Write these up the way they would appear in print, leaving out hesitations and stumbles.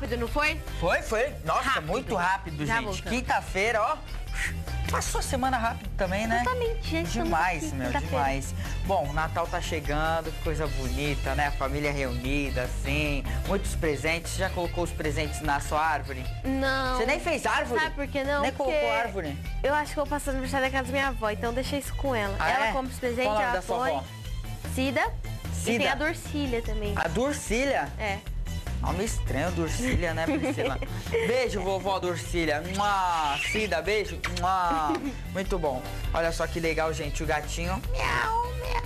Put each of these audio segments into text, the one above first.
rápido, não foi? Foi. Nossa, Rápido. muito rápido, Já gente. voltamos. Quinta-feira, ó. Passou a semana rápido também, né? Totalmente, já estamos Demais, aqui, meu, quinta-feira. demais. Bom, o Natal tá chegando, que coisa bonita, né? A família reunida, assim, muitos presentes. Você já colocou os presentes na sua árvore? Não. Você nem fez árvore? Sabe por que não? Nem Porque colocou árvore? Eu acho que eu vou passar no aniversário da casa da minha avó, então deixa isso com ela. Ah, Ela é? compra os presentes, Qual o nome ela da sua põe. avó? Cida. E Cida? tem a Dorcília também. A Durcília? É. Nome estranho, Durcília, né, Priscila? Beijo, vovó Durcília. Mua. Cida, beijo. Mua. Muito bom. Olha só que legal, gente. O gatinho. Miau, miau.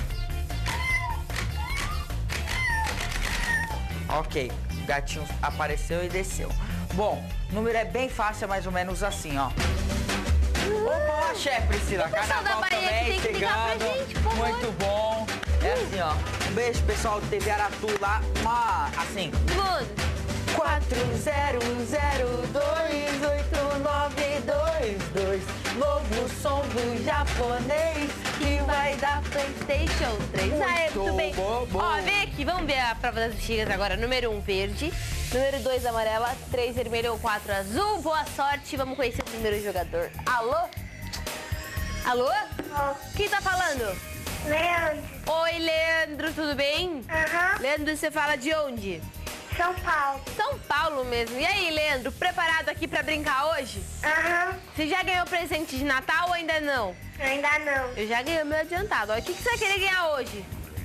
Ok, o gatinho apareceu e desceu. Bom, o número é bem fácil, é mais ou menos assim, ó. Opa, chefe Priscila. O pessoal da Carnaval Bahia também que tem que ligar pra chegando. gente, por favor. Muito bom. É assim, ó. Um beijo, pessoal do TV Aratu lá. Mua. Assim. Good. 40028922. Novo som do japonês que vai dar PlayStation 3. Ah, é, muito bem. bom. Ó, vem aqui, vamos ver a prova das bexigas agora. Número 1, verde. Número 2, amarela. 3, vermelho ou 4, azul. Boa sorte. Vamos conhecer o primeiro jogador. Alô? Alô? Quem tá falando? Leandro. Oi, Leandro, tudo bem? Aham. Leandro, você fala de onde? São Paulo. São Paulo mesmo. E aí, Leandro, preparado aqui pra brincar hoje? Aham. Você já ganhou presente de Natal ou ainda não? Ainda não. Eu já ganhei o meu adiantado. Olha, o que você vai querer ganhar hoje?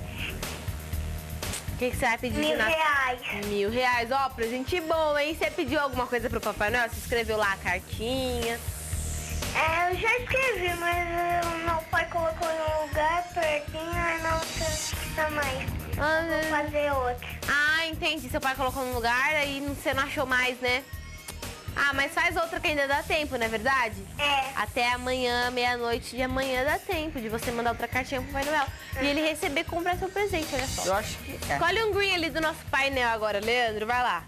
O que você vai pedir de Natal? R$1.000. R$1.000. Ó, presente bom, hein? Você pediu alguma coisa pro Papai Noel? Você escreveu lá a cartinha? É, eu já escrevi, mas meu pai colocou em um lugar pertinho e não precisa mais. Vou fazer outro. Ah, entendi. Seu pai colocou num lugar e você não achou mais, né? Ah, mas faz outra que ainda dá tempo, não é verdade? É. Até amanhã, meia-noite de amanhã, dá tempo de você mandar outra cartinha pro Papai Noel. E ele receber e comprar seu presente, olha só. Eu acho que é. Escolhe um green ali do nosso painel agora, Leandro. Vai lá.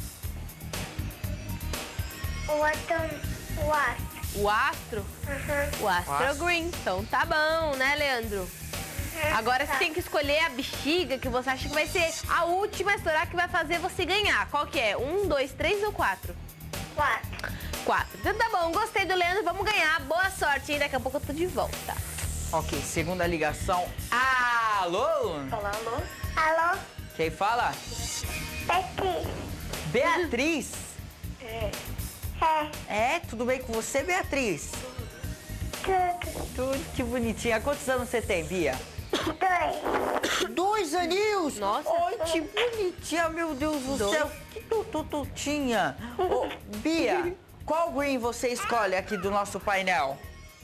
O outro, o astro. O astro? Aham. O astro é o Astro. green. Então tá bom, né, Leandro? Agora você tem que escolher a bexiga que você acha que vai ser a última a estourar que vai fazer você ganhar. Qual que é? 1, 2, 3 ou 4? 4. 4. Então tá bom, gostei do Leandro, vamos ganhar. Boa sorte, hein? Daqui a pouco eu tô de volta. Ok, segunda ligação. Alô? Fala, alô? Alô? Quem fala? Aqui. Beatriz. É. É, tudo bem com você, Beatriz? Tudo. Tudo, que bonitinha. Quantos anos você tem, Bia? 2. 2 aninhos? Nossa. Ai, que bonitinha, meu Deus do céu. Que tututinha. Ô, Bia, qual green você escolhe aqui do nosso painel?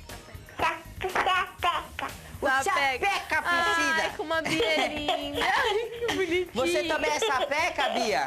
Chapeca. O Chapeca, Ai, Priscila. com uma Bia linda. Ai, que bonitinho. Você também é sapeca, Bia?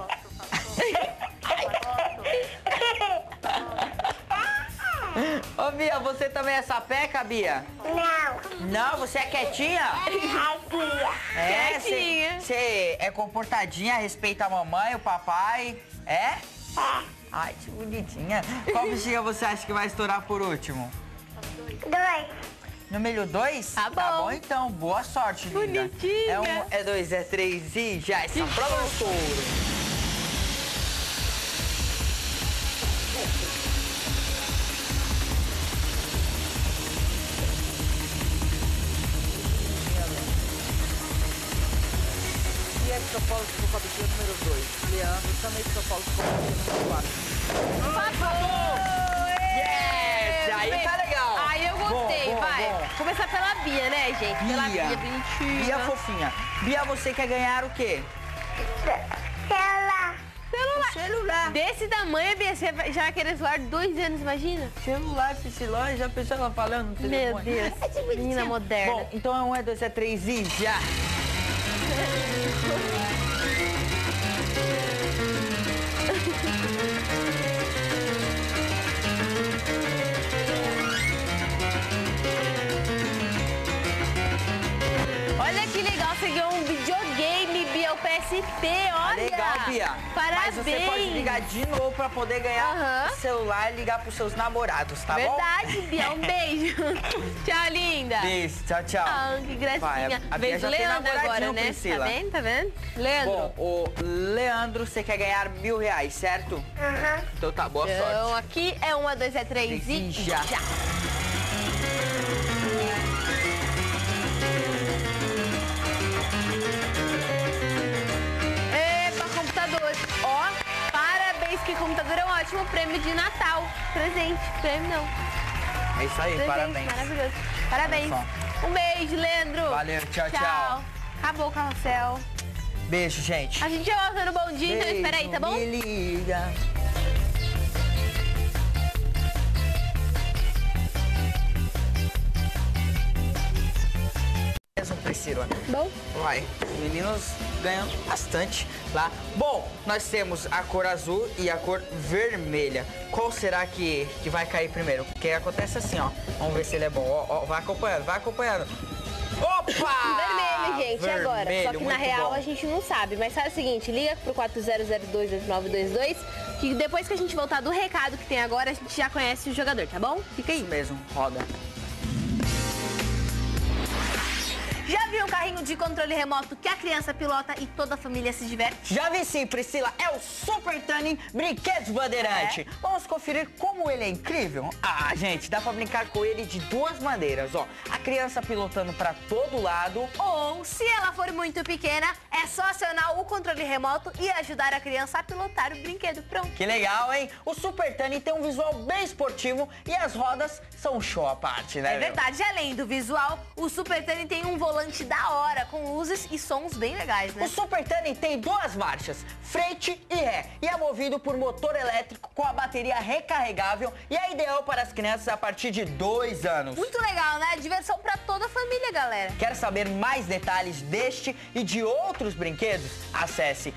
Ô, Bia, você também é sapeca, Bia? Não. Não, você é quietinha? Aqui. É, Quietinha. você é comportadinha, respeita a mamãe, o papai, é? Ai, que bonitinha. Qual bexiga você acha que vai estourar por último? 2. Número 2? Tá bom. Tá bom, então. Boa sorte, linda. Bonitinha. É 1, é 2, é 3 e já está pronto. E é de São Paulo que ficou com a bexiga número 2. Leandro também de São Paulo que ficou com a bexiga número 4. Por favor! Yes! Aí tá legal. Aí eu gostei, Bom, vai. bom. Começar pela Bia, né, gente? Pela Bia. Bia bonitinha. Bia fofinha. Bia, você quer ganhar o quê? Celular. Celular. Celular. Desse tamanho, Bia, você já vai querer celular de 2 anos, imagina? Celular, Priscila, já pensou ela falando no Meu telefone? Deus, É que bonitinha. menina moderna. Bom, então é 1, é 2, é 3 e já. Olha que legal, você ganhou um videogame, Bia, o PSP, olha. Legal, Pia. Parabéns. Mas você pode ligar de novo pra poder ganhar o celular e ligar pros seus namorados, tá bom? Verdade, Bia. Um beijo. Tchau, linda. Beijo, tchau, tchau. Ah, que gracinha. Vai, a Bia Beijo, já tem Leandro namoradinho, agora, né? Priscila. Tá vendo? Tá vendo? Leandro. Bom, o Leandro, você quer ganhar R$1.000, certo? Aham. Então tá, boa Então, sorte. aqui é 1, 2, 3 e Já. já. Epa, computador. Ó, parabéns, que computador é um ótimo prêmio de Natal. Presente, prêmio não. É isso aí, Presente, parabéns. maravilhoso. Parabéns. Olha Um beijo, Leandro. Valeu, tchau, tchau. Acabou o carrossel. Beijo, gente. A gente já volta no bom dia, então espera aí, tá bom? Me liga. Mesmo, Priscila. Bom. Vai, os meninos ganham bastante lá. Bom, nós temos a cor azul e a cor vermelha. Qual será que vai cair primeiro? Porque acontece assim, ó. Vamos ver se ele é bom. Ó, vai acompanhando, vai acompanhando. Opa! Vermelho, gente, agora. Só que na muito real bom. a gente não sabe. Mas faz o seguinte, liga pro 40022922, que depois que a gente voltar do recado que tem agora, a gente já conhece o jogador, tá bom? Fica aí. Isso mesmo, roda. Já viu um carrinho de controle remoto que a criança pilota e toda a família se diverte? Já vi sim, Priscila. É o Super Tuning Brinquedos Bandeirante. Vamos conferir como ele é incrível? Ah, gente, dá pra brincar com ele de duas maneiras, ó. A criança pilotando pra todo lado. Ou, se ela for muito pequena, é só acionar o controle remoto e ajudar a criança a pilotar o brinquedo. Pronto. Que legal, hein? O Super Tuning tem um visual bem esportivo e as rodas são show à parte, né? É verdade, além do visual, o Super Tuning tem um volante da hora, com luzes e sons bem legais, né? O Super Tuning tem duas marchas, frente e ré, e é movido por motor elétrico com a bateria recarregável e é ideal para as crianças a partir de 2 anos. Muito legal, né? Diversão pra toda a família, galera. Quer saber mais detalhes deste e de outros brinquedos? Acesse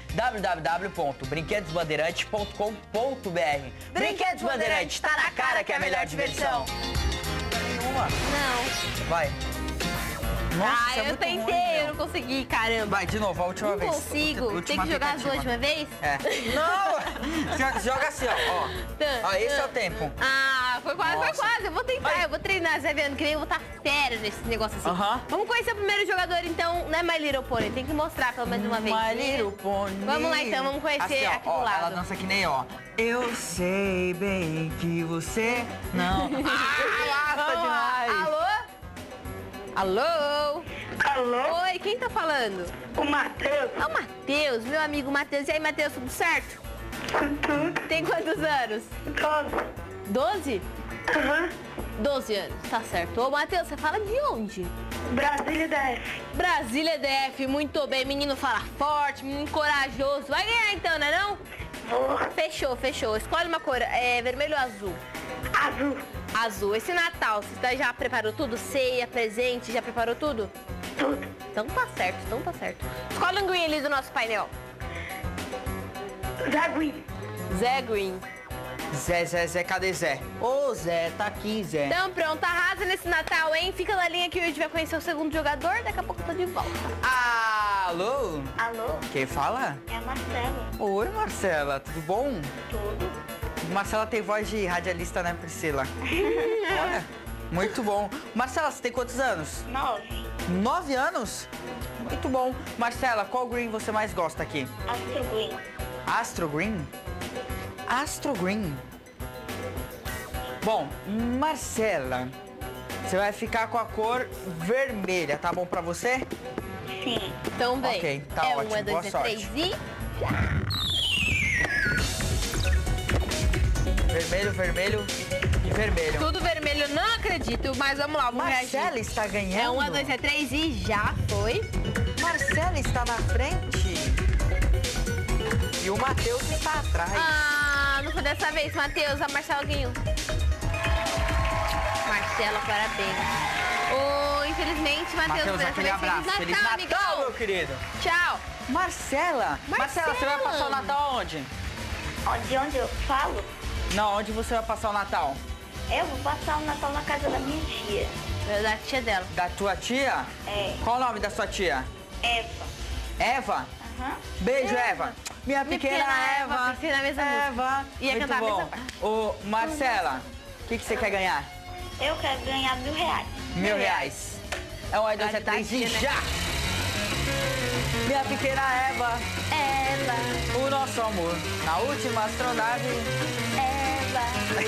www.brinquedosbandeirante.com.br. Brinquedos Bandeirante, tá na cara que é a melhor diversão. Nenhuma. Não. Vai. Nossa, isso é eu muito tentei, ruim, eu não consegui, caramba. Vai, de novo, a última Não vez. consigo. Última Tem que jogar as duas de tentativa. uma vez? É. Não! Joga assim, ó. Ó, esse é o tempo. Ah, foi quase, Nossa. foi quase. Eu vou tentar, Vai. eu vou treinar, você vendo que nem eu vou estar fera nesse negócio assim. Aham. Vamos conhecer o primeiro jogador, então, né, My Little Pony? Tem que mostrar pelo menos uma vez. My Little Pony. Vamos lá, então, vamos conhecer assim, ó, aqui do lado. Ela dança que nem, ó. Eu sei bem que você não... Ah, basta Vamos lá. demais. Alô? Alô? Alô? Oi, quem tá falando? O Matheus? É o Matheus, meu amigo Matheus. E aí, Matheus, tudo certo? Tudo? Tem quantos anos? 12? Aham. 12 anos, tá certo. Ô, Matheus, você fala de onde? Brasília DF. Brasília DF, muito bem. Menino fala forte, menino corajoso. Vai ganhar então, né não? Vou. Fechou, fechou. Escolhe uma cor, vermelho ou azul? Azul. Azul. Esse Natal, você já preparou tudo? Ceia, presente, já preparou tudo? Tudo. Então tá certo, então tá certo. Escolhe um green ali do nosso painel. Zaguim. Zé Green. Zé, cadê Zé? Ô, Zé, tá aqui, Zé. Então pronto, arrasa nesse Natal, hein? Fica na linha que a gente vai conhecer o segundo jogador. Daqui a pouco eu tô de volta. Alô? Alô? Quem fala? É a Marcela. Oi, Marcela, tudo bom? Tudo. Marcela tem voz de radialista, né, Priscila? Olha, muito bom. Marcela, você tem quantos anos? 9. 9 anos? Muito bom. Marcela, qual green você mais gosta aqui? Astro Green. Astro Green? Astro Green. Bom, Marcela, você vai ficar com a cor vermelha, tá bom pra você? Sim. Então vem. Ok, tá é ótimo, 1, 2, boa 3 sorte. e... Vermelho e vermelho. Tudo vermelho, não acredito, mas vamos lá, vamos Marcela reagir. está ganhando. É 1, 2, 3 e já foi. Marcela está na frente. E o Matheus está atrás. Ah, não foi dessa vez, Matheus, a Marcela ganhou. Marcela, parabéns. Oh, infelizmente, Matheus, Matheus, aquele abraço. Feliz Natal, amigão. meu querido. Tchau. Marcela, você vai passar o Natal onde? De onde eu falo? Não, onde você vai passar o Natal? Eu vou passar o Natal na casa da minha tia. Da tia dela. Da tua tia? É. Qual o nome da sua tia? Eva. Eva? Aham. Beijo, Eva. Minha Pequena Eva. Pensei na mesma música. Ia Muito cantar a bom. mesma. Ô, Marcela, o que você quer ganhar? Eu quero ganhar R$1.000. R$1.000. É um, dois, Tá três e aqui, né? já! Minha Pequena Eva, Eva, o nosso amor. Na última astronave. Eva.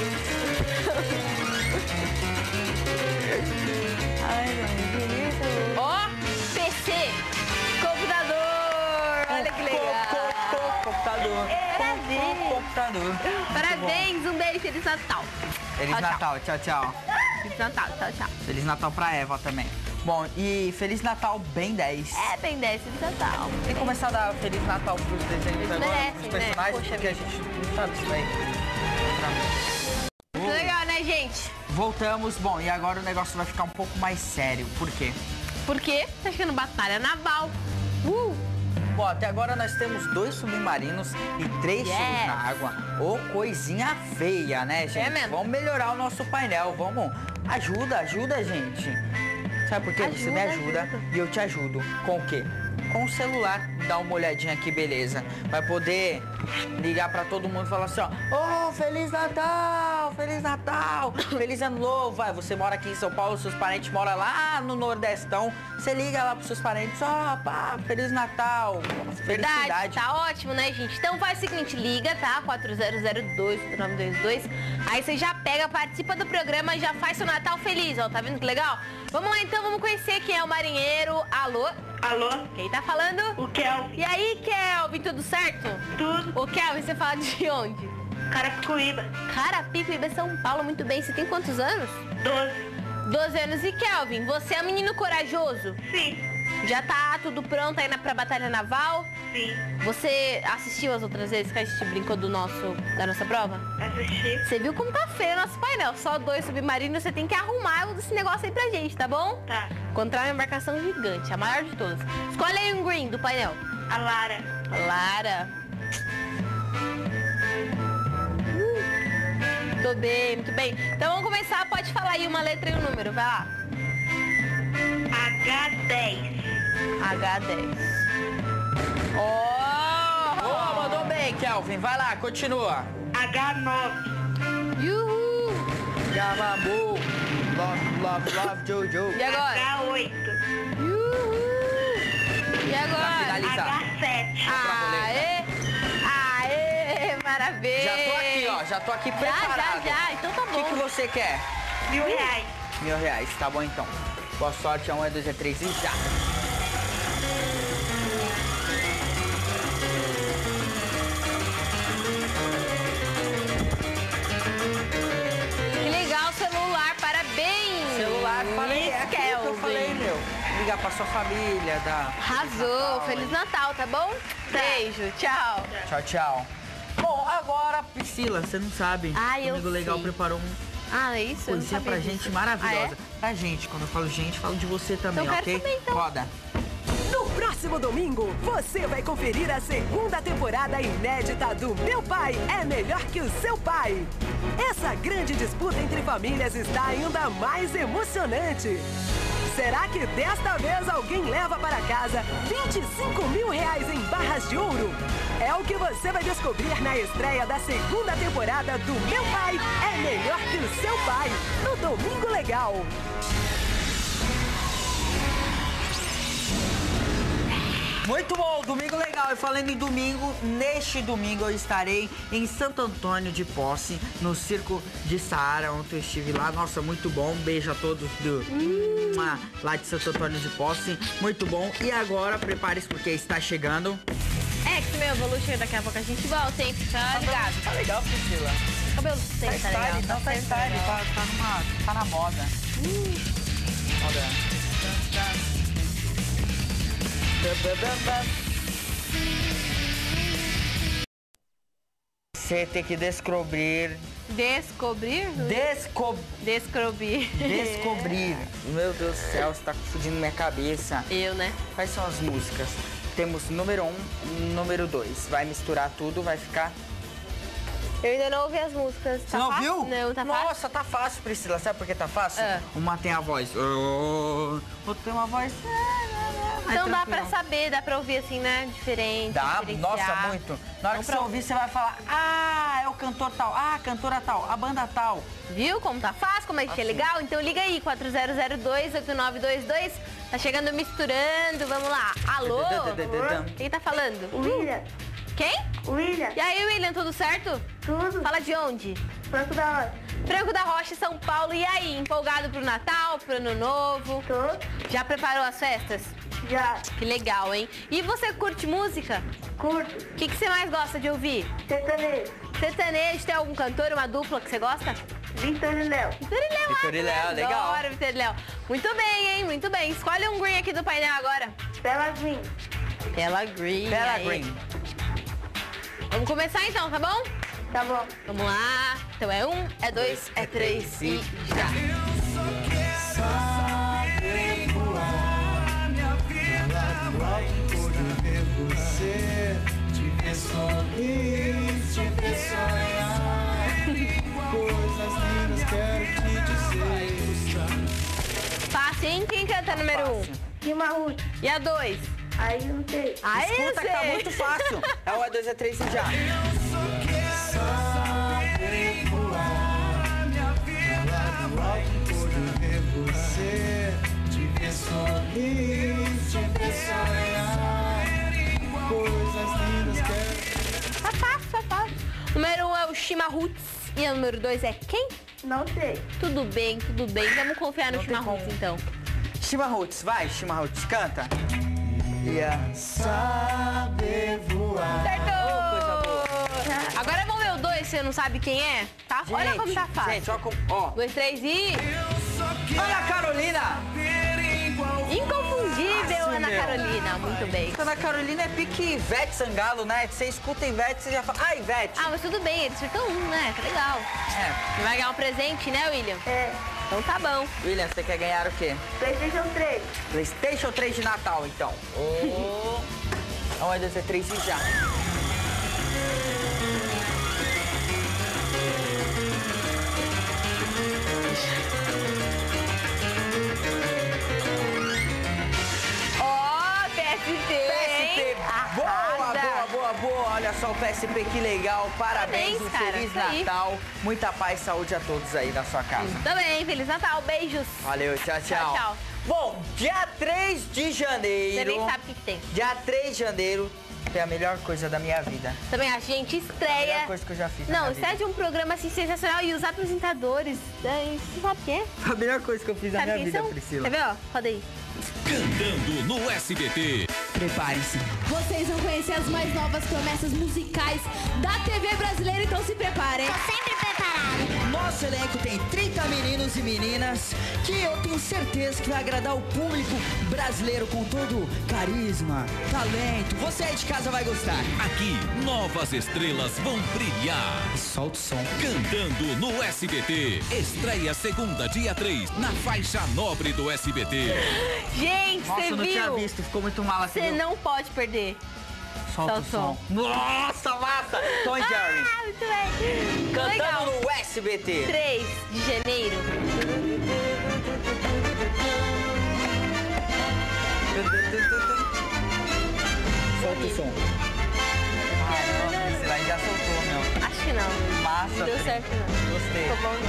Ai, meu Deus. Ó, PC, computador. Olha que legal. Computador. Parabéns. Computador. Parabéns, um beijo, Feliz Natal. Feliz Tchau, tchau. Natal, tchau, tchau. Feliz Natal, tchau, tchau. Feliz Natal pra Eva também. Bom, e Feliz Natal bem 10. É, bem 10, Feliz Natal. Tem que começar a dar Feliz Natal pros desenhos Eles agora, merecem, pros né? personagens, Poxa porque a vida. gente não sabe isso aí. Muito legal, né, gente? Voltamos, bom, e agora o negócio vai ficar um pouco mais sério. Por quê? Porque tá chegando batalha naval. Bom, até agora nós temos 2 submarinos e 3 tiros Yes. na água. Ô, coisinha feia, né, gente? mesmo. Vamos melhorar o nosso painel, vamos. Ajuda, gente. Sabe por quê? Você me Ajuda, ajuda e eu te ajudo. Com o quê? Com o celular. Dá uma olhadinha aqui, beleza. Vai poder ligar pra todo mundo e falar assim, ó. Ô, Feliz Natal! Feliz Natal! Feliz Ano Novo! Vai, você mora aqui em São Paulo, seus parentes moram lá no Nordestão. Você liga lá pros seus parentes, ó, pá, Feliz Natal! Verdade, Felicidade. tá ótimo, né, gente? Então faz o seguinte, liga, tá? 4002-922. Aí você já pega, participa do programa, já faz seu Natal feliz, ó. Tá vendo que legal? Vamos lá, então, vamos conhecer quem é o marinheiro. Alô? Alô? Quem tá falando? O Kelvin. E aí, Kelvin, tudo certo? Tudo. Ô, Kelvin, você fala de onde? Carapicuíba. Carapicuíba, São Paulo, muito bem. Você tem quantos anos? 12. 12 anos. E Kelvin, você é um menino corajoso? Sim. Já tá tudo pronto aí pra batalha naval? Sim. Você assistiu as outras vezes que a gente brincou da nossa prova? Assisti. Você viu como tá feio o nosso painel? Só 2 submarinos, você tem que arrumar esse negócio aí pra gente, tá bom? Tá. Encontrar uma embarcação gigante, a maior de todas. Escolhe aí um green do painel. A Lara. Lara. Tô bem, muito bem. Então vamos começar, pode falar aí uma letra e um número, vai lá. H10. H10. Oh! Ô, mandou bem, Kelvin. Vai lá, continua. H9. Yuhu! Gamabu. Love, Jojo. E agora? H8. Yuhu! E Pra agora? finalizar. H7. Aê! Aê! Parabéns! Já tô aqui, ó. Já tô aqui preparado. Já. Então tá O que bom. você quer? R$1.000. R$1.000, tá bom então. Boa sorte, é 1, é 2, é 3 e já. Que legal celular, parabéns! Celular, falei, é aquilo que eu Kelvin. falei, meu. Ligar pra sua família, dar... Arrasou! Feliz Natal, tá bom? Beijo, tchau! Tchau, tchau. Bom, agora, Priscila, você não sabe. Ah, o eu Amigo Legal sei. preparou Ah, é isso? Eu não coisinha sabia pra disso. gente maravilhosa. Ah, é? Pra gente, quando eu falo gente, falo de você também, Eu quero ok? saber, então. Roda. No próximo domingo, você vai conferir a segunda temporada inédita do Meu Pai é Melhor que o Seu Pai. Essa grande disputa entre famílias está ainda mais emocionante. Será que desta vez alguém leva para casa R$25 mil em barras de ouro? É o que você vai descobrir na estreia da segunda temporada do Meu Pai é Melhor que o Seu Pai, no Domingo Legal. Muito bom, domingo legal. E falando em domingo, neste domingo eu estarei em Santo Antônio de Posse, no Circo de Saara, ontem eu estive lá. Nossa, muito bom. Um beijo a todos lá de Santo Antônio de Posse. Muito bom. E agora, prepare-se porque está chegando. X-Men Evolution, daqui a pouco a gente volta, hein? Fica ligado. Tá legal, Priscila. Cabelo Tá sempre tá legal. style, não tá sempre style, legal. tá na moda. Moda. Você tem que descobrir. Descobrir? Descobrir. Descobrir. Meu Deus do céu, você tá confundindo minha cabeça. Eu, né? Quais são as músicas? Temos número 1, número 2. Vai misturar tudo, vai ficar... Eu ainda não ouvi as músicas. Você Tá não fácil? viu? Não, tá fácil. Nossa, tá fácil, Priscila. Sabe por que tá fácil? Ah. Uma tem a voz... Outra tem uma voz... Então dá pra saber, dá pra ouvir assim, né? Diferente. Dá, nossa, diferenciar. muito. Na hora que você ouvir, você vai falar, ah, é o cantor tal, ah, a cantora tal, a banda tal. Viu como tá fácil, como é que é legal? Então liga aí, 4002-8922. Tá chegando misturando, vamos lá. Alô? Quem tá falando? William. Quem? William. E aí, William, tudo certo? Tudo. Fala de onde? Franco da Rocha. Franco da Rocha, São Paulo. E aí, empolgado pro Natal, pro Ano Novo? Tô. Já preparou as festas? Já. Que legal, hein? E você curte música? Curto. O que você mais gosta de ouvir? Sertanejo. Sertanejo, tem algum cantor, uma dupla que você gosta? Vitor e Léo. Vitor e Léo. Vitor e Léo, legal. Adoro Vitor e Léo. Muito bem, hein? Muito bem. Escolhe um green aqui do painel agora. Bela Green. Bela Green. Bela aí. Green. Vamos começar então, tá bom? Tá bom. Vamos lá. Então é 1, é 2, é 3 e já. Fácil, hein? Quem canta número 1? Rima Ruth. E a 2? Aí não sei. Aí Escuta que tá muito fácil. É o A2, A3 e já. Tá fácil, tá fácil. Número 1 é o Shima Roots e o número 2 é quem? Não sei. Tudo bem, tudo bem. Vamos confiar no Não Shima tem como. Roots então. Shima Roots, vai, Shima Roots, canta. Saber voar. Certo! Coisa boa. Agora vamos ver o 2, você não sabe quem é? Tá? Olha como tá fácil. Gente, ó. 2, 3 e... Olha a Carolina. Inconfundível, Fácil, Ana meu. Carolina. Muito bem. Ana Carolina é pique Ivete Sangalo, né? Você escuta Ivete, você já fala, ah, Ivete. Ah, mas tudo bem, eles ficam né? Tá legal. É. Você vai ganhar um presente, né, William? É. Então tá bom. William, você quer ganhar o quê? PlayStation 3. PlayStation 3 de Natal, então. Um, A2, A3 e já. Ó, PSP, hein? PSP, boa, Arrasa. boa. Olha só o PSP, que legal. Parabéns, Parabéns, um cara, Feliz isso aí. Natal. Muita paz e saúde a todos aí na sua casa. Também, Feliz Natal, beijos. Valeu, tchau, tchau. Tchau, tchau. Bom, dia 3 de janeiro. Você nem sabe o que tem. Dia 3 de janeiro é a melhor coisa da minha vida. Também a gente A estreia... melhor coisa que eu já fiz na Não, minha estreia de um programa assim sensacional e os apresentadores. Você sabe o quê? vida. A melhor coisa que eu fiz na Sabe minha quem vida, são? Priscila. Quer ver, ó? Roda aí. Cantando no SBT. Preparem-se. Vocês vão conhecer as mais novas promessas musicais da TV brasileira, então se preparem. Sempre preparado. Nosso elenco tem 30 meninos e meninas que eu tenho certeza que vai agradar o público brasileiro com todo carisma, talento. Você aí de casa vai gostar. Aqui, novas estrelas vão brilhar. Solta o som. Cantando no SBT. Estreia segunda, dia 3, na faixa nobre do SBT. Gente, Nossa, você eu não tinha viu? visto, ficou muito mal assim. Você não pode perder. Solta o Solta o som. Nossa, massa! Tom e Jerry. Ah, muito bem. Cantando Legal. no SBT. 3 de janeiro. Solta o som. Caramba, Priscila, aí já soltou, meu. Acho que não. Massa, Não deu Pri. certo, não. Gostei. Ficou bom,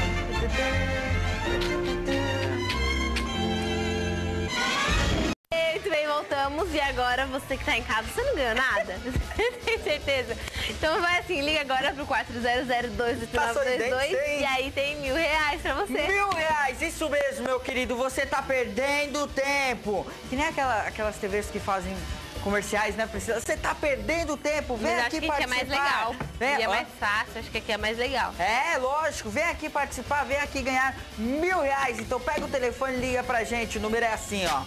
não. Muito bem, voltamos. E agora, você que tá em casa, você não ganhou nada? Tem certeza? Então vai assim, liga agora pro 4002 Tá sorridente, hein? e aí tem R$1.000 pra você. R$1.000, isso mesmo, meu querido. Você tá perdendo tempo. Que nem aquelas TVs que fazem comerciais, né, Priscila? Você tá perdendo tempo. Vem Mas acho aqui que aqui é mais participar. legal. Vem, E é ó. mais fácil, acho que aqui é mais legal. É, lógico. Vem aqui participar, vem aqui ganhar R$1.000. Então pega o telefone e liga pra gente. O número é assim, ó.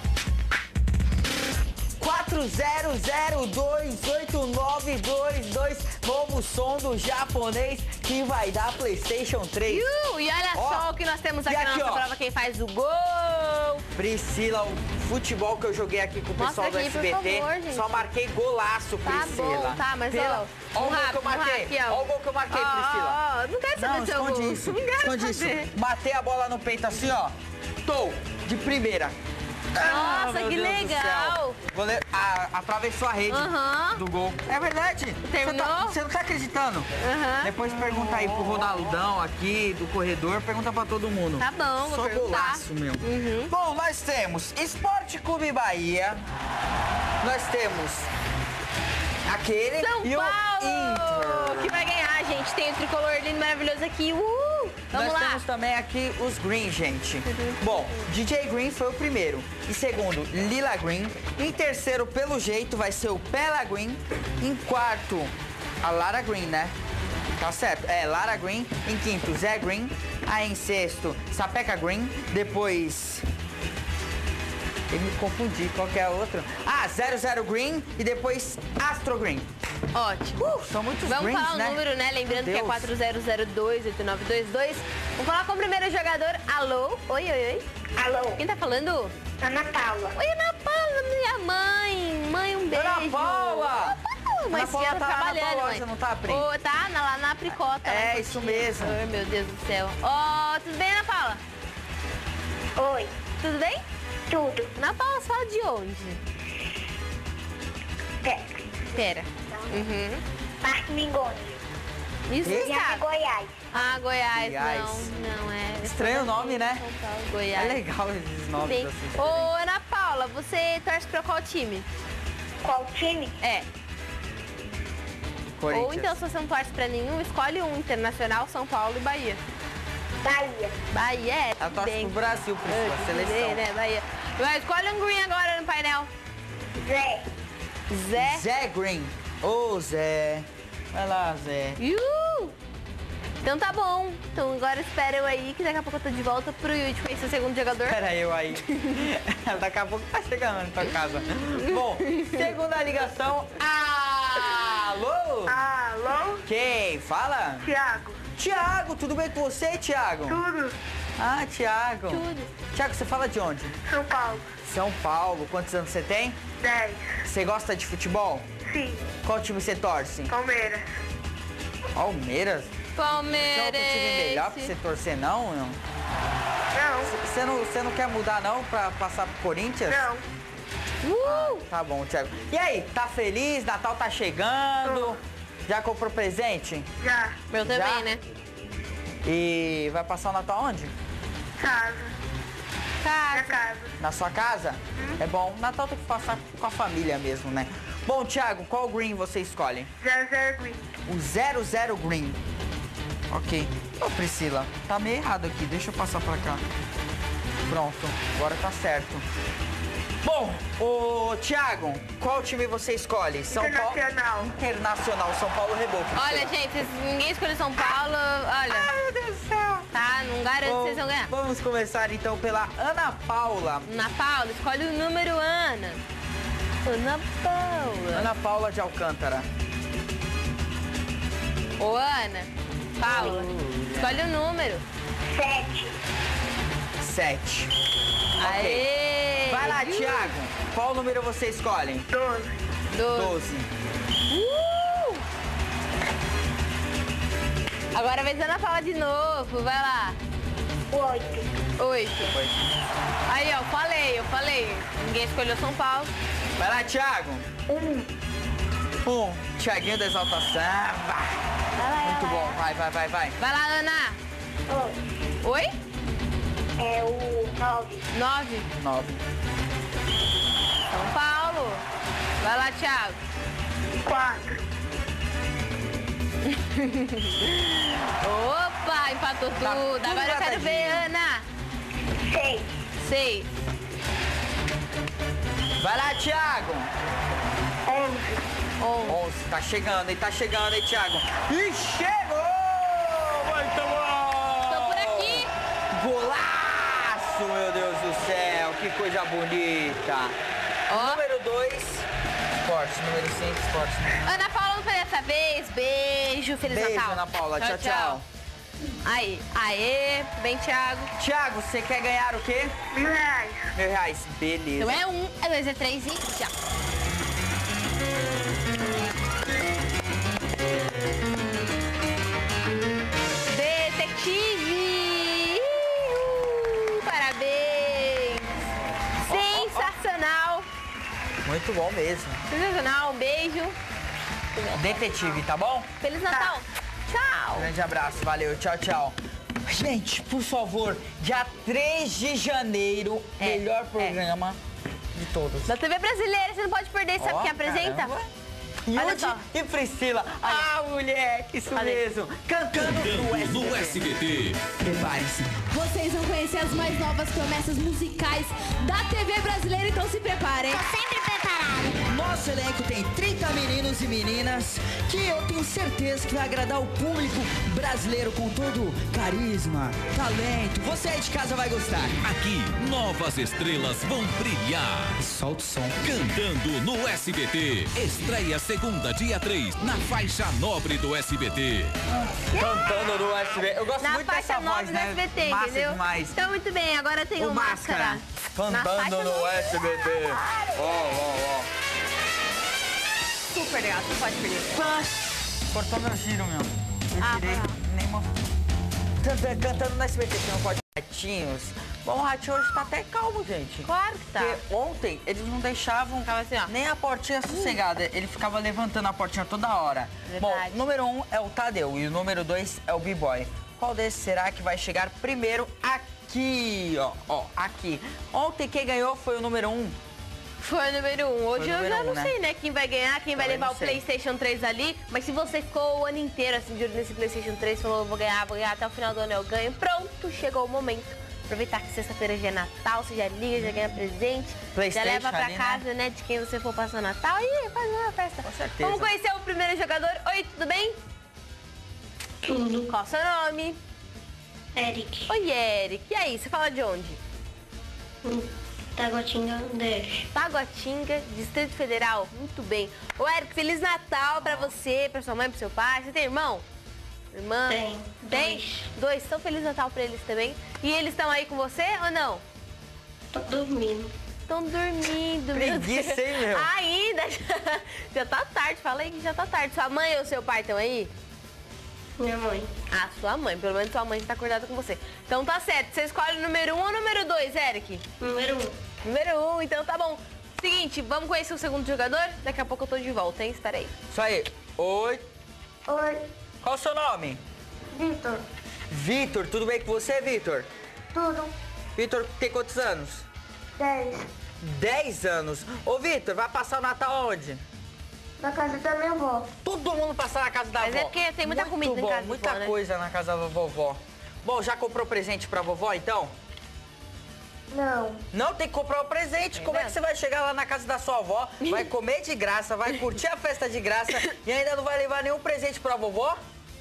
40028922, novo som do japonês que vai dar PlayStation 3. E olha Ó, só o que nós temos aqui e na aqui, nossa ó. prova, quem faz o gol. Priscila, o futebol que eu joguei aqui com o Mostra pessoal do aqui, por SBT, favor, gente. só marquei golaço, Tá Priscila. bom, tá, mas Ó o gol que eu marquei, aqui, ó. ó o gol que eu marquei, Ó, Priscila. ó, não quero saber Não, seu esconde gol. isso, Não quero esconde saber. isso. Batei a bola no peito assim, ó. Tô, de primeira. Nossa, meu que Deus do legal. céu. Atravessou a rede Aham. do gol. É verdade. Terminou? Você não tá acreditando? Aham. Depois pergunta aí pro Ronaldão aqui do corredor, pergunta pra todo mundo. Tá bom, vou Só perguntar. golaço, meu. Bom, nós temos Esporte Clube Bahia. Nós temos aquele São e o Paulo! Inter. Que vai ganhar, gente. Tem o tricolor lindo, maravilhoso aqui. Vamos Nós lá. temos também aqui os Green, gente. Bom, DJ Green foi o primeiro. Em segundo, Lila Green. Em terceiro, pelo jeito, vai ser o Pela Green. Em quarto, a Lara Green, né? Tá certo. É, Lara Green. Em quinto, Zé Green. Aí em sexto, Sapeca Green. Depois... Eu me confundi, qual que é a outra? Ah, 00 Green e depois Astro Green. Ótimo. São muitos Vamos greens, falar o né? número, né? Lembrando que é Meu Deus. 4002-8922. Vamos falar com o primeiro jogador. Alô? Oi, oi, oi. Alô, Quem tá falando? Ana Paula. Oi, Ana Paula, minha mãe. Mãe, um beijo. Ana Paula! Mãe, Ana Paula já tá lá na trabalhando, tua mãe. loja, não tá, Pri? Ô, tá lá na Apricota. lá É, em isso Cotia. mesmo. Ai, meu Deus do céu. Ó, tudo bem, Ana Paula? Oi, Tudo bem? tudo. Ana Paula, você fala de onde? Pera. Parque Mingoni. Isso no Viagem estado. Goiás. Ah, Goiás. Goiás. Não é. Estranho o nome, né? São Paulo, É Goiás. legal esses nomes Bem. assim. Ô, Ana Paula, você torce pra qual time? Qual time? É. Corinthians. Ou então, se você não torce pra nenhum, escolhe um. Internacional, São Paulo e Bahia. Bahia. Bahia, é. Ela torce bem. pro Brasil, por sua Tudo seleção. bem, né, Bahia. Mas escolhe um green agora no painel. Zé. Zé. Zé Green. Ô, Zé. Vai lá, Zé. Então tá bom. Então agora espera eu aí, que daqui a pouco eu tô de volta pro Yudi conhecer o segundo jogador. Pera eu aí. Daqui a pouco tá chegando na tua casa. Bom, segunda ligação. Alô? Alô, Quem? Fala? Thiago. Tiago, tudo bem com você, Tiago? Tudo. Ah, Tiago. Tudo. Tiago, você fala de onde? São Paulo. São Paulo. Quantos anos você tem? 10. Você gosta de futebol? Sim. Qual time você torce? Palmeiras. Palmeiras? Não é Palmeiras. outro time melhor pra você torcer, não? Não. Você não quer mudar, não, pra passar pro Corinthians? Não. Tá bom, Thiago. E aí, tá feliz? Natal tá chegando? Já comprou presente? Já. Meu também, Já? né? E vai passar o Natal onde? Casa. Na Casa. casa. Na sua casa? É bom. Natal tem que passar com a família mesmo, né? Bom, Thiago, qual green você escolhe? Zé Green. O 00 green. Ok. Ô, Priscila, tá meio errado aqui. Deixa eu passar pra cá. Pronto, agora tá certo. Bom, ô Thiago, qual time você escolhe? São Internacional. Paulo? Internacional. São Paulo Reboco. Olha, gente, ninguém escolheu São Paulo. Olha, Ai, meu Deus do céu. tá? Não garanto que vocês vão ganhar. Vamos começar então pela Ana Paula. Ana Paula, escolhe o número, Ana. Ana Paula. Ana Paula de Alcântara. Ô, Ana. Paula, escolhe o número. 7. 7. Aê! Vai lá, Thiago. Qual número você escolhe? 12. 12. Agora a vez a Ana Paula de novo, vai lá. 8. 8. Aí, ó, eu falei. Ninguém escolheu São Paulo. Vai lá, Thiago. 1. Thiaguinho da Exaltação. Muito bom. Vai. Vai lá, Ana. 8. Oi? É o 9. 9. 9. São Paulo. Vai lá, Thiago. 4. Opa, empatou Tá tudo. tudo Agora eu quero ver, empatadinho. Ana. 6. 6. Vai lá, Thiago. 11. 11. Tá chegando, hein, Thiago. E chegou! Muito bom! Tô por aqui. Golaço, meu Deus do céu. Que coisa bonita. Ó. Número 2. Esporte. Número 5, esporte. Ana Paula não foi dessa vez. Beijo, Feliz Beijo, Natal. Ana Paula. Tchau. Aí, aê, bem, Thiago. Thiago, você quer ganhar o quê? R$1.000. R$1.000. Beleza. Então é 1, é 2, é 3 e já. Detetive! Parabéns! muito bom mesmo. Sensacional, um beijo. Detetive, tá bom? Feliz Natal. Tchau. Grande abraço, valeu, tchau, tchau. Gente, por favor, dia 3 de janeiro, melhor programa de todos. Da TV brasileira, você não pode perder, sabe quem apresenta? Caramba. Yudi e Priscila. Ah, moleque, isso mesmo. Cantando no SBT. Prepare-se. Vocês vão conhecer as mais novas promessas musicais da TV brasileira, então se preparem. Tô sempre preparada. Nosso elenco tem 30 meninos e meninas que eu tenho certeza que vai agradar o público brasileiro com todo carisma, talento. Você aí de casa vai gostar. Aqui, novas estrelas vão brilhar. Solta o som. Cantando no SBT. Estreia segunda, dia 3, na faixa nobre do SBT. Cantando no SBT. Eu gosto Na muito faixa dessa nova voz, do né? SBT, Massa entendeu? demais. Então, muito bem, agora tem o Máscara. Na faixa Cantando no nova. SBT. Ó. Super legal, você não pode perder. Cortou meu giro, meu. Eu tirei, vai lá. nem mostrei. Cantando no SBT, que não pode. Ratinhos. Bom, o Ratinho hoje tá até calmo, gente. Claro que tá. Porque ontem eles não deixavam Ficava assim, ó. nem a portinha sossegada. Ele ficava levantando a portinha toda hora. Verdade. Bom, número 1 é o Tadeu e o número 2 é o B-Boy. Qual desses será que vai chegar primeiro aqui, ó, aqui. Ontem quem ganhou foi o número 1. Foi o número 1. Hoje Foi o eu número já um, não né? sei, né? Quem vai ganhar, quem vai Também levar não o sei. PlayStation 3 ali. Mas se você ficou o ano inteiro assim, de olho nesse PlayStation 3, falou, vou ganhar, até o final do ano eu ganho. Pronto, chegou o momento. Aproveitar que sexta-feira já é Natal, você já liga, já ganha presente. Já PlayStation leva pra ali, casa, né? De quem você for passar o Natal e faz uma festa. Com certeza. Vamos conhecer o primeiro jogador. Oi, tudo bem? Tudo. Qual o seu nome? Eric. Oi, Eric. E aí, você fala de onde? Taguatinga 10. Taguatinga, Distrito Federal. Muito bem. Ô, Eric, Feliz Natal pra você, pra sua mãe, pro seu pai. Você tem irmão? Irmã? Tem. Tem? Dois. Então, Feliz Natal pra eles também. E eles estão aí com você ou não? Tô dormindo. Estão dormindo, meu Preguiça, Deus. hein, meu? Ainda? Já tá tarde. Fala aí que já tá tarde. Sua mãe ou seu pai estão aí? Minha mãe. Ah, sua mãe. Pelo menos sua mãe tá acordada com você. Então tá certo. Você escolhe o número 1 ou o número 2, Eric? Número 1. Número 1, então tá bom. Seguinte, vamos conhecer o segundo jogador? Daqui a pouco eu tô de volta, hein? Espera aí. Isso aí. Oi. Oi, Qual o seu nome? Vitor. Vitor. Tudo bem com você, Vitor? Tudo. Vitor tem quantos anos? 10. 10 anos. Ô, Vitor, vai passar o Natal onde? Na casa da minha avó. Todo mundo passar na casa da Mas avó. é porque tem muita Muito comida em bom, casa de muita vó, né? coisa na casa da vovó. Bom, já comprou presente pra vovó, então? Não. Não, tem que comprar o presente. Como é que você vai chegar lá na casa da sua avó, vai comer de graça, vai curtir a festa de graça e ainda não vai levar nenhum presente pra vovó?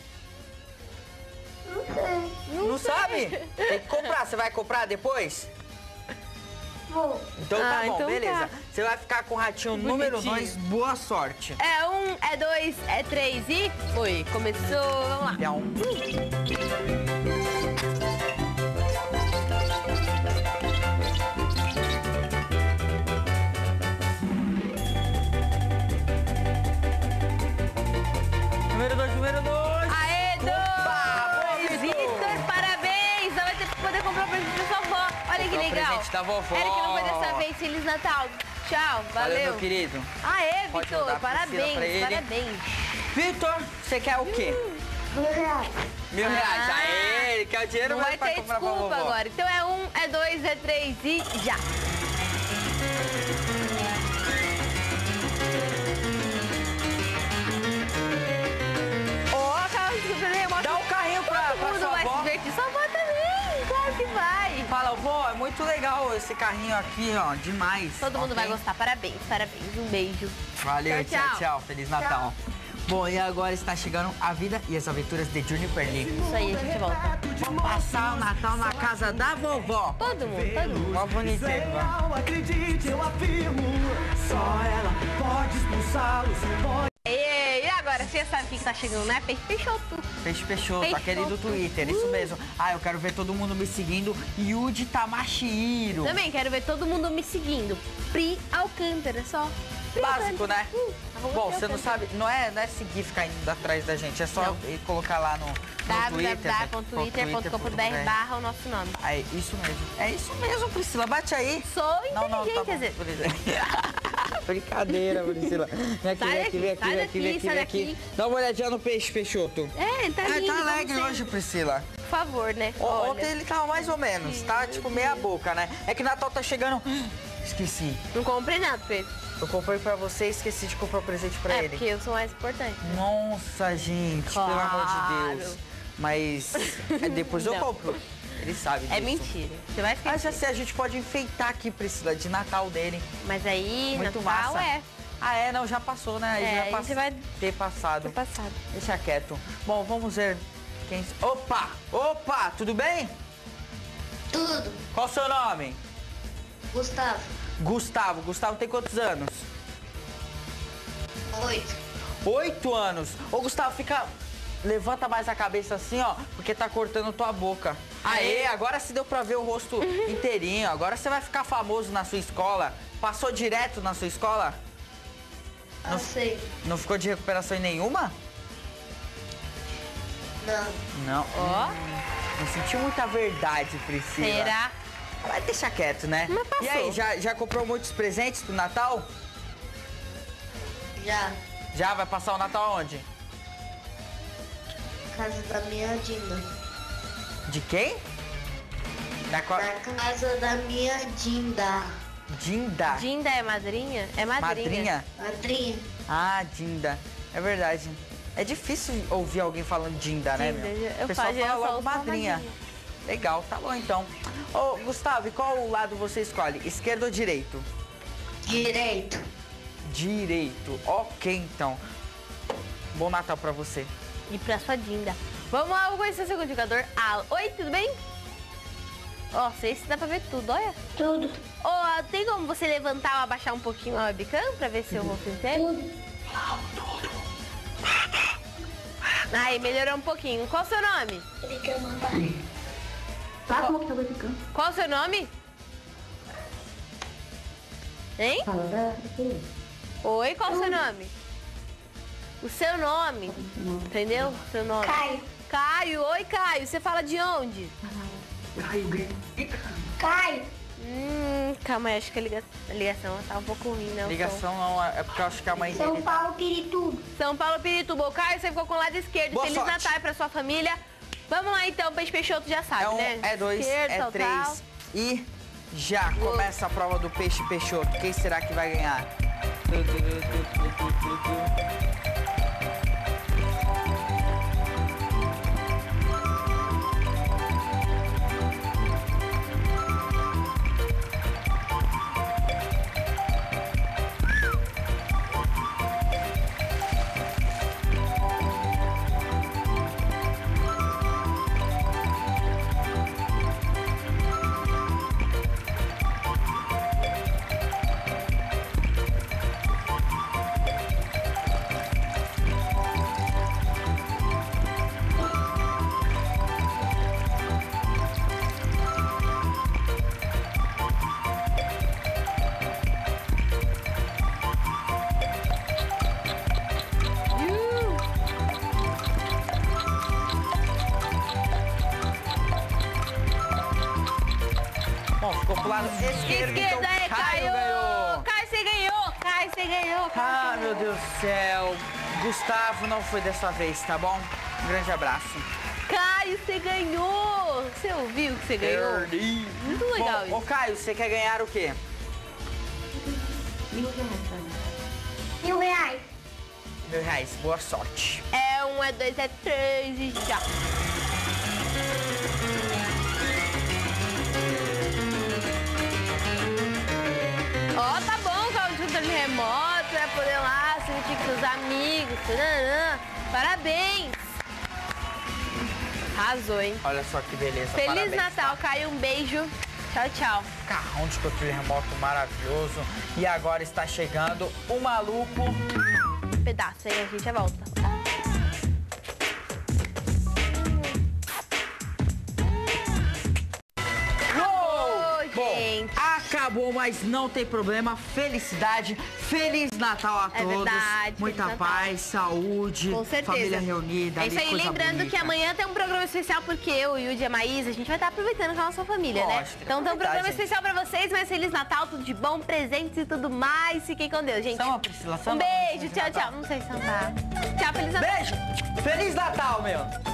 Não sei. Não sabe? Tem que comprar. Você vai comprar depois? Vou. Então tá bom, então beleza. tá. Você vai ficar com o ratinho número Bonitinho. 2. Boa sorte. É 1, é 2, é 3 e... Oi, começou. Vamos lá. É um. Número 2, número 2. Aê, Opa, 2! boa, Vitor, parabéns! Vai ter que poder comprar o presente pra sua avó. Olha que Comprar o legal. presente da vovó. Eric, não foi dessa vez. Feliz Natal. Tchau, Valeu, valeu. meu querido. Aê, Pode Vitor, mandar a Priscila parabéns, pra ele. parabéns. Vitor, você quer o quê? R$1.000. R$1.000. Aê, ele quer o dinheiro, Não mas vai ter comprar pra desculpa vovó. agora. Então é 1, é 2, é 3 e já. Ó, Carlos, Dá um carrinho pra todo mundo sua vai se avó. divertir. Sua avó também, claro que vai. Fala, vó, é muito legal esse carrinho aqui, ó, demais. Todo mundo Ok? vai gostar. Parabéns, parabéns. Um beijo. Valeu, Tchau, tchau, tchau. tchau. Feliz Natal. Bom, e agora está chegando a vida e as aventuras de Juniper Lee. Isso aí, a gente volta. Vamos passar o Natal na casa da vovó. Todo mundo, todo mundo. Uma bonitinha. Acredite, eu afirmo. Só ela pode expulsá-los. E agora, você sabe o que tá chegando, né? Peixe Peixoto. Peixe Peixoto, Peixoto. aquele do Twitter, isso mesmo. Ah, eu quero ver todo mundo me seguindo. Yudi Tamashiro. Também quero ver todo mundo me seguindo. Pri Alcântara, só. Pri Básico, Alcântara. né? Arroba Bom, Pri você não Alcântara. sabe, não é seguir e ficar indo atrás da gente, é só Não. ir colocar lá no Twitter. www.twitter.com.br/o nosso nome. É isso mesmo. É isso mesmo, Priscila. Bate aí. Sou Não, inteligente, tá às bom. vezes. Beleza. Brincadeira, Priscila. Vem aqui. Dá uma olhadinha no peixe, Peixoto. É, ele tá lindo. Tá alegre hoje, Priscila. Por favor, né? Ontem ele tava mais ou menos, tá? Tipo, meia boca, né? É que o Natal tá chegando... Esqueci. Não comprei nada pra ele. Eu comprei pra você e esqueci de comprar um presente pra ele. Porque eu sou mais importante. Nossa, gente, Claro. pelo amor de Deus. Mas depois eu compro. Ele sabe disso. É mentira. Você vai esquecer. Ah, já sei, a gente pode enfeitar aqui, Priscila, de Natal dele. Mas aí, Muito Natal massa. é. Ah, é? Não, já passou, né? Aí É, já aí você vai ter passado. ter passado. Deixa quieto. Bom, vamos ver quem... Opa! Opa! Tudo bem? Tudo. Qual o seu nome? Gustavo. Gustavo. Gustavo tem quantos anos? 8. 8 anos. Ô, Gustavo, fica... Levanta mais a cabeça assim, ó, porque tá cortando tua boca. Aê, agora se deu pra ver o rosto inteirinho. Agora você vai ficar famoso na sua escola. Passou direto na sua escola? Não sei. Não ficou de recuperação em nenhuma? Não. Não. Ó. Não senti muita verdade, Priscila. Será? Mas deixa quieto, né? Mas passou. E aí, já comprou muitos presentes pro Natal? Já. Já? Vai passar o Natal onde? Casa da minha Dinda. De quem? Da qual? Na casa da minha Dinda. Dinda. Dinda é madrinha? É madrinha. Madrinha. Ah, Dinda. É verdade. É difícil ouvir alguém falando Dinda, né, Dinda, meu? eu O pessoal falo, eu fala logo falo só madrinha. madrinha. Legal, tá bom então. Ô, Gustavo, e qual lado você escolhe? Esquerdo ou direito? Direito. Direito. Ok, então. Bom Natal pra você. E pra sua Dinda. Vamos lá, vou conhecer o segundo jogador. Oi, tudo bem? Ó, sei se dá pra ver tudo, olha. Tudo. Ó, tem como você levantar ou abaixar um pouquinho a webcam pra ver se eu vou inteiro? Aí, melhorou um pouquinho. Qual o seu nome? Qual o seu nome? Hein? Oi, qual o seu nome? O seu nome, entendeu? O seu nome. Caio. Caio, oi Caio, você fala de onde? Caio. Calma aí, acho que a ligação tá um pouco ruim, né? Ligação não, é porque eu acho que a mãe dele São tá... Paulo, Pirituba. São Paulo, Pirituba. Caio, você ficou com o lado esquerdo. Boa Feliz sorte. Natal pra sua família. Vamos lá então, Peixe Peixoto já sabe, É 1, né? é 2, Esquerdo, é tal, 3. tal. E já começa a prova do Peixe Peixoto. Quem será que vai ganhar? Bom, ficou pro lado esquerdo, então Esquerda aí, Caio ganhou. Caio, você ganhou. Caio, você ganhou. Ah, meu Deus do céu. Gustavo não foi dessa vez, tá bom? Um grande abraço. Caio, você ganhou. Você ouviu que você ganhou? Perdi. Muito legal Bom, isso. ô Caio, você quer ganhar o quê? R$1.000. R$1.000. Boa sorte. É 1, é 2, é 3 e já. Ó, tá bom, com o controle remoto, vai poder lá se divertir com seus amigos. Tadã. Parabéns. Arrasou, hein? Olha só que beleza. Feliz parabéns, Natal, tá? Caio. Um beijo. Tchau, tchau. Carrão de controle remoto maravilhoso. E agora está chegando o maluco. Pedaço aí, a gente já volta. Uou! Bom, gente. acabou, mas não tem problema. Felicidade, Feliz Natal a todos. Verdade, muita paz, saúde, com certeza. Família reunida. É isso aí, lembrando bonita. Que amanhã tem um programa especial, porque eu, o Yudi e a Maísa, a gente vai estar aproveitando com a nossa família, né? Então tem um programa especial pra vocês, mas Feliz Natal, tudo de bom, presentes e tudo mais. Fiquem com Deus, gente. Samba, Priscila, samba. Um beijo, tchau, tchau. Não sei sambar. Tchau, Feliz Natal. Beijo, Feliz Natal, meu.